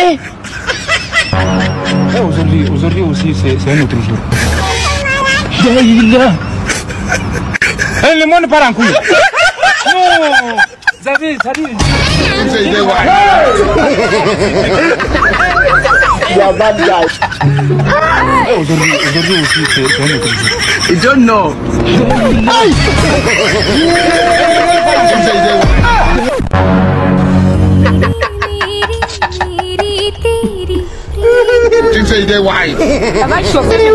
Aujourd'hui aussi, c'est un autre jour. Le monde part en couille. Non, vous avez, ça dit. Aujourd'hui aussi, c'est un autre jour. You don't know. Tu sais des why? Ça va chauffer.